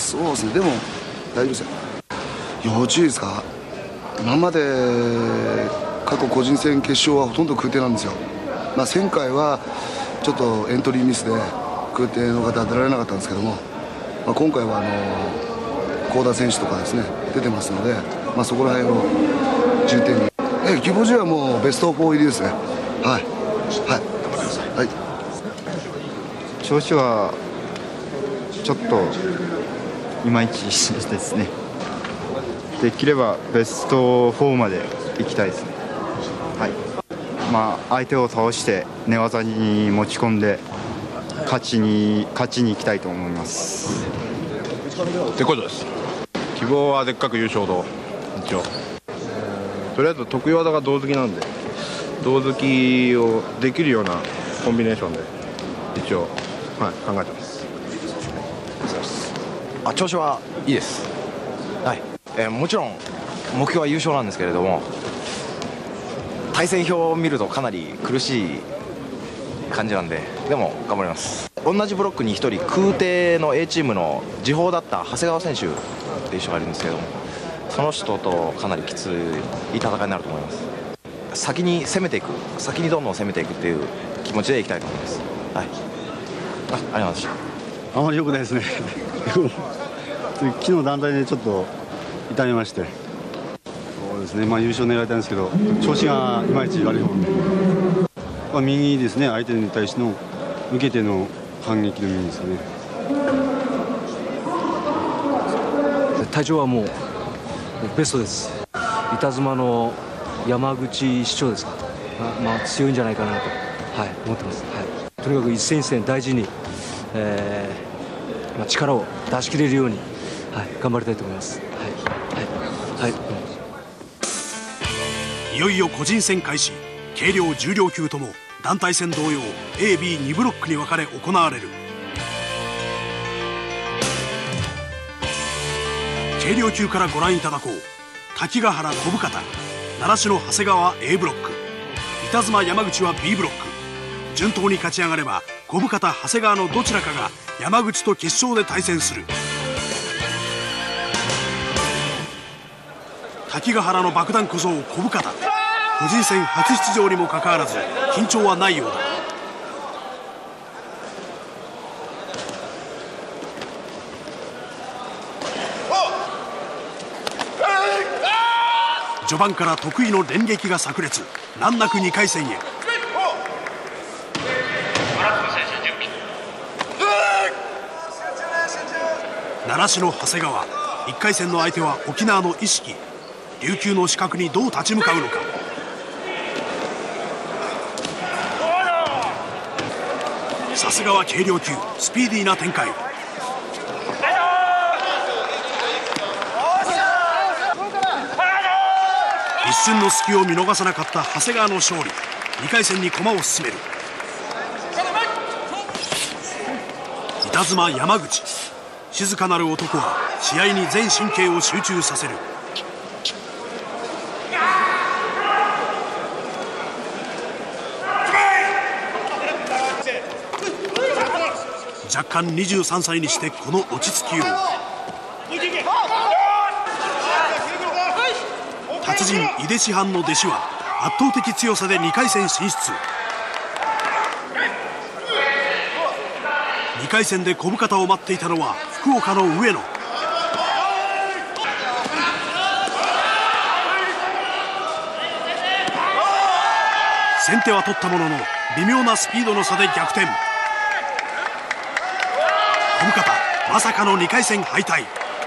そうですね、でも大丈夫ですよ。要注意ですか。今まで過去個人戦決勝はほとんど空挺なんですよ。前回はちょっとエントリーミスで空挺の方は出られなかったんですけども、今回は幸田選手とかですね出てますので、そこら辺を重点に、希望試合はもうベスト4入りですね。はいはいはい。 調子はちょっといまいちですね。できればベスト4まで行きたいですね。はい。相手を倒して寝技に持ち込んで勝ちに行きたいと思います。 絶好調です。希望はでっかく優勝と一応、とりあえず得意技が胴突きなんで、胴突きをできるようなコンビネーションで一応、考えてます。 調子はいいです。はい、もちろん目標は優勝なんですけれども、対戦表を見るとかなり苦しい感じなんで、でも頑張ります。同じブロックに1人空挺の A チームの時報だった長谷川選手っていう人がいるんですけども、その人とかなりきつい戦いになると思います。先に攻めていく、先にどんどん攻めていくっていう気持ちでいきたいと思います。はい、ありがとうございました。 あまり良くないですね昨日団体でちょっと痛めまして、そうですね、優勝狙いたいんですけど、調子がいまいち悪い方で、右ですね、相手に対しての受けての反撃の右ですね。 体調はもうベストです。板妻の山口市長ですか、強いんじゃないかなと、思ってます。とにかく一戦一戦大事に、力を出し切れるように、頑張りたいと思います。 いよいよ個人戦開始。軽量重量級とも団体戦同様 A、B2 ブロックに分かれ行われる。軽量級からご覧いただこう。滝ヶ原小深田、習志野長谷川 A ブロック、板妻山口は B ブロック。順当に勝ち上がれば小深田長谷川のどちらかが山口と決勝で対戦する。滝ヶ原の爆弾小僧小深田、個人戦初出場にもかかわらず緊張はないようだ。序盤から得意の連撃が炸裂。難なく2回戦へ。習志野長谷川、1回戦の相手は沖縄の意識。琉球の死角にどう立ち向かうのか。さすがは軽量級、スピーディーな展開。一瞬の隙を見逃さなかった長谷川の勝利。2回戦に駒を進める。板妻山口、静かなる男は試合に全神経を集中させる。若干23歳にしてこの落ち着きよう。達人井出師範の弟子は圧倒的強さで2回戦進出。2回戦で小深田を待っていたのは福岡の上野。先手は取ったものの微妙なスピードの差で逆転。小深田まさかの2回戦敗退。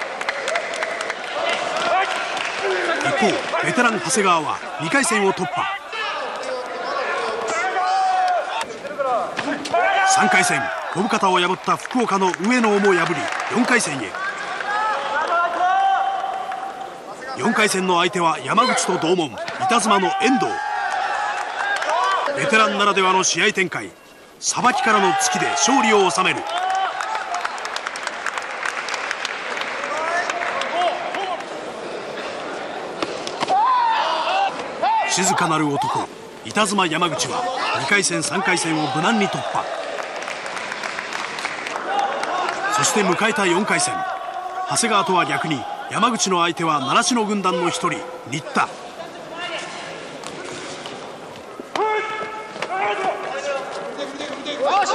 一方ベテラン長谷川は2回戦を突破。3回戦小深田を破った福岡の上野をも破り4回戦へ。4回戦の相手は山口と同門板妻の遠藤。ベテランならではの試合展開。さばきからの突きで勝利を収める。静かなる男板妻山口は2回戦3回戦を無難に突破。そして迎えた4回戦、 長谷川とは逆に山口の相手は習志野軍団の一人新田。 よし